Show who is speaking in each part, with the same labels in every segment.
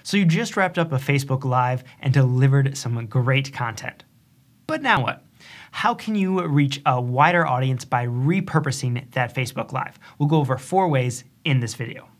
Speaker 1: So you just wrapped up a Facebook Live and delivered some great content. But now what? How can you reach a wider audience by repurposing that Facebook Live? We'll go over 4 ways in this video.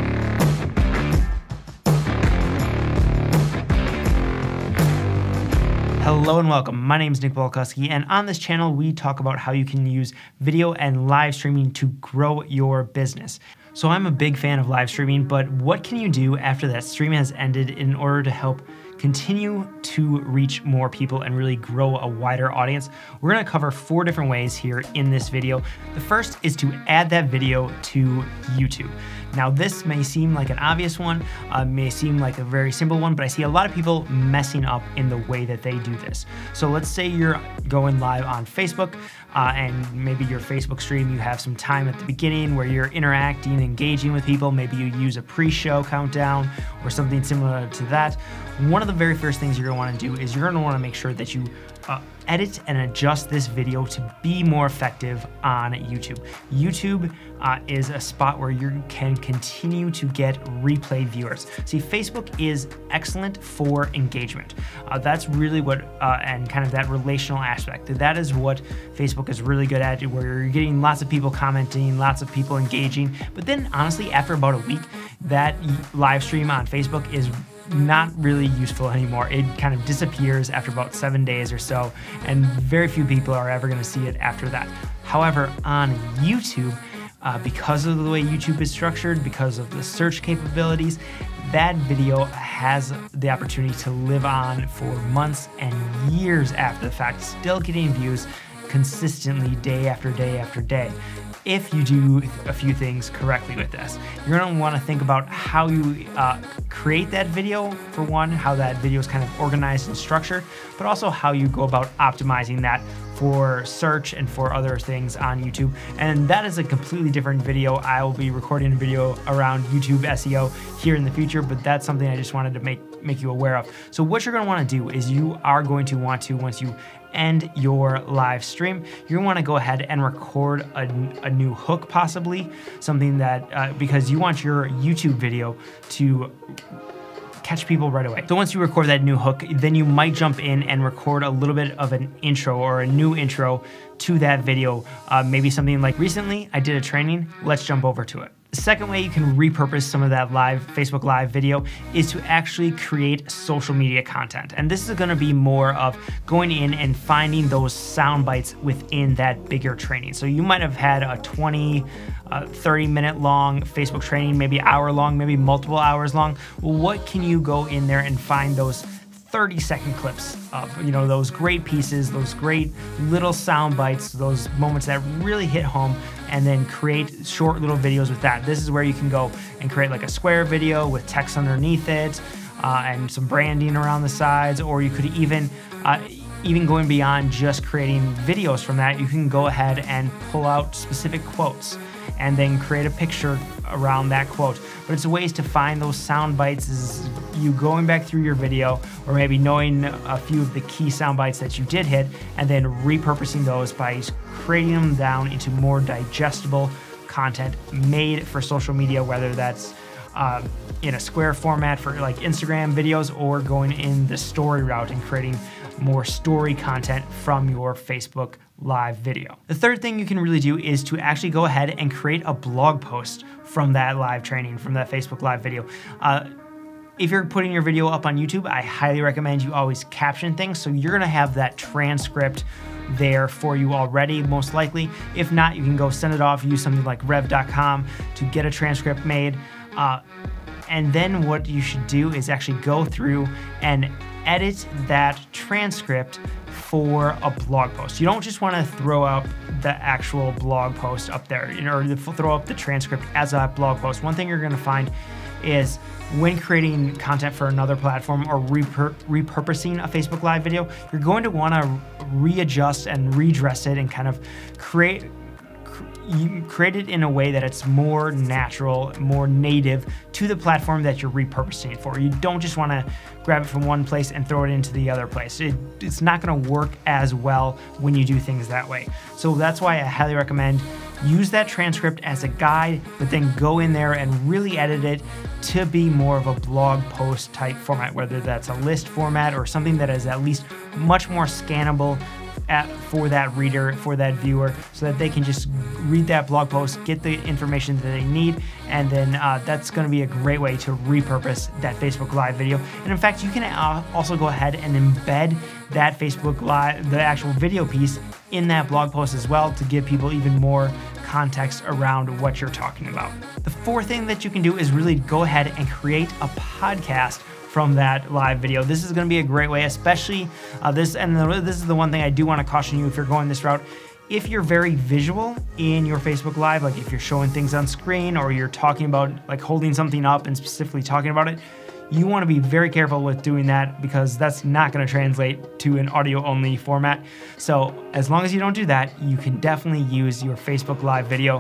Speaker 1: Hello and welcome. My name is Nick Bolkowski, and on this channel we talk about how you can use video and live streaming to grow your business. So I'm a big fan of live streaming, but what can you do after that stream has ended in order to help continue to reach more people and really grow a wider audience? We're going to cover 4 different ways here in this video. The first is to add that video to YouTube. Now this may seem like an obvious one, may seem like a very simple one, but I see a lot of people messing up in the way that they do this. So let's say you're going live on Facebook, and maybe your Facebook stream, you have some time at the beginning where you're interacting and engaging with people. Maybe you use a pre-show countdown or something similar to that. One of the very first things you're going to want to do is you're going to want to make sure that you edit and adjust this video to be more effective on YouTube. YouTube is a spot where you can continue to get replay viewers. See, Facebook is excellent for engagement. That's really what, and kind of that relational aspect. That is what Facebook is really good at, where you're getting lots of people commenting, lots of people engaging. But then honestly, after about a week, that live stream on Facebook is not really useful anymore. It kind of disappears after about 7 days or so, and very few people are ever going to see it after that. However, on YouTube, because of the way YouTube is structured, because of the search capabilities, that video has the opportunity to live on for months and years after the fact, still getting views consistently day after day after day. If you do a few things correctly with this, you're going to want to think about how you create that video, for one, how that video is kind of organized and structured, but also how you go about optimizing that for search and for other things on YouTube. And that is a completely different video. I will be recording a video around YouTube SEO here in the future, but that's something I just wanted to make you aware of. So what you're going to want to do is you are going to want to, once you end your live stream, you're going to want to go ahead and record a new hook, possibly something that, because you want your YouTube video to catch people right away. So once you record that new hook, then you might jump in and record a little bit of an intro or a new intro to that video. Maybe something like, recently I did a training, let's jump over to it. The second way you can repurpose some of that live Facebook Live video is to actually create social media content. And this is going to be more of going in and finding those sound bites within that bigger training. So you might have had a 20, 30-minute long Facebook training, maybe hour long, maybe multiple hours long. Well, what can you go in there and find those 30-second clips of, you know, those great pieces, those great little sound bites, those moments that really hit home, and then create short little videos with that. This is where you can go and create like a square video with text underneath it, and some branding around the sides, or you could even going beyond just creating videos from that, you can go ahead and pull out specific quotes and then create a picture around that quote. But it's ways to find those sound bites, is you going back through your video, or maybe knowing a few of the key sound bites that you did hit, and then repurposing those by creating them down into more digestible content made for social media, whether that's in a square format for like Instagram videos, or going in the story route and creating more story content from your Facebook Live video. The third thing you can really do is to actually go ahead and create a blog post from that live training, from that Facebook Live video. If you're putting your video up on YouTube, I highly recommend you always caption things, so you're gonna have that transcript there for you already, most likely. If not, you can go send it off, use something like rev.com to get a transcript made. And then what you should do is actually go through and edit that transcript for a blog post. You don't just want to throw up the actual blog post up there, or throw up the transcript as a blog post. One thing you're going to find is when creating content for another platform or repurposing a Facebook Live video, you're going to want to readjust and redress it and kind of create it in a way that it's more natural, more native to the platform that you're repurposing it for. You don't just want to grab it from one place and throw it into the other place. It's not going to work as well when you do things that way. So that's why I highly recommend use that transcript as a guide, but then go in there and really edit it to be more of a blog post type format, whether that's a list format or something that is at least much more scannable for that reader, for that viewer, so that they can just read that blog post, get the information that they need, and then that's going to be a great way to repurpose that Facebook Live video. And in fact, you can also go ahead and embed that Facebook Live, the actual video piece, in that blog post as well to give people even more context around what you're talking about. The fourth thing that you can do is really go ahead and create a podcast from that live video. This is going to be a great way, especially this is the one thing I do want to caution you if you're going this route. If you're very visual in your Facebook Live, like if you're showing things on screen or you're talking about like holding something up and specifically talking about it, you want to be very careful with doing that because that's not going to translate to an audio only format. So as long as you don't do that, you can definitely use your Facebook Live video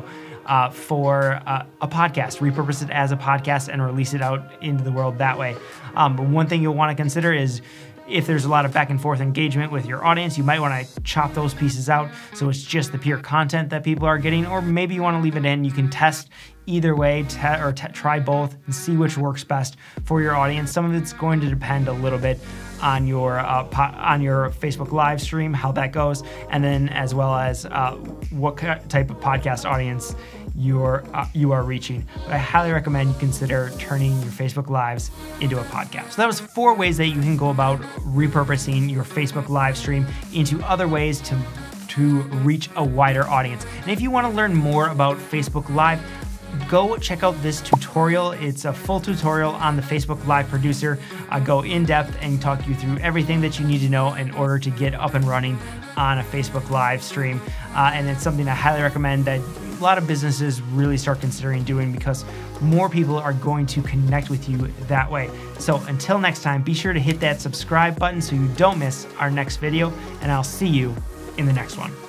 Speaker 1: for a podcast, repurpose it as a podcast and release it out into the world that way. But one thing you'll want to consider is if there's a lot of back and forth engagement with your audience, you might want to chop those pieces out so it's just the pure content that people are getting, or maybe you want to leave it in. You can test either way or try both and see which works best for your audience. Some of it's going to depend a little bit on your Facebook live stream, how that goes, and then as well as what type of podcast audience you are reaching. But I highly recommend you consider turning your Facebook Lives into a podcast. So that was 4 ways that you can go about repurposing your Facebook live stream into other ways to reach a wider audience. And if you want to learn more about Facebook Live, go check out this tutorial. It's a full tutorial on the Facebook Live Producer. I go in depth and talk you through everything that you need to know in order to get up and running on a Facebook live stream. And it's something I highly recommend that a lot of businesses really start considering doing because more people are going to connect with you that way. So until next time, be sure to hit that subscribe button so you don't miss our next video, and I'll see you in the next one.